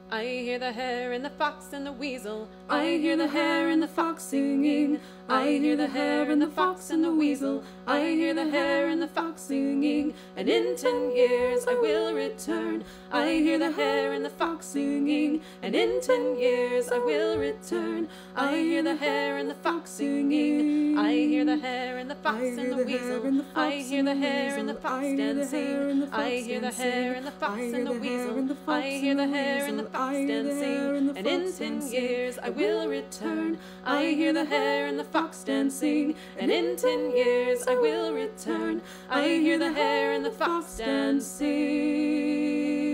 I hear the hare and the fox and the weasel. I hear the hare and the fox singing. I hear the hare and the fox and the weasel. I hear the hare and the fox singing. And in 10 years I will return. I hear the hare and the fox singing. And in 10 years I will return. I hear the hare and the fox singing. I hear the hare and the fox and the weasel. I hear the hare and the fox dancing. I hear the hare and the fox and the weasel. I hear the hare and the fox dancing. And in 10 years I will return. I hear the hare and the fox dancing. And in 10 years I will return. I hear the hare and the fox dancing.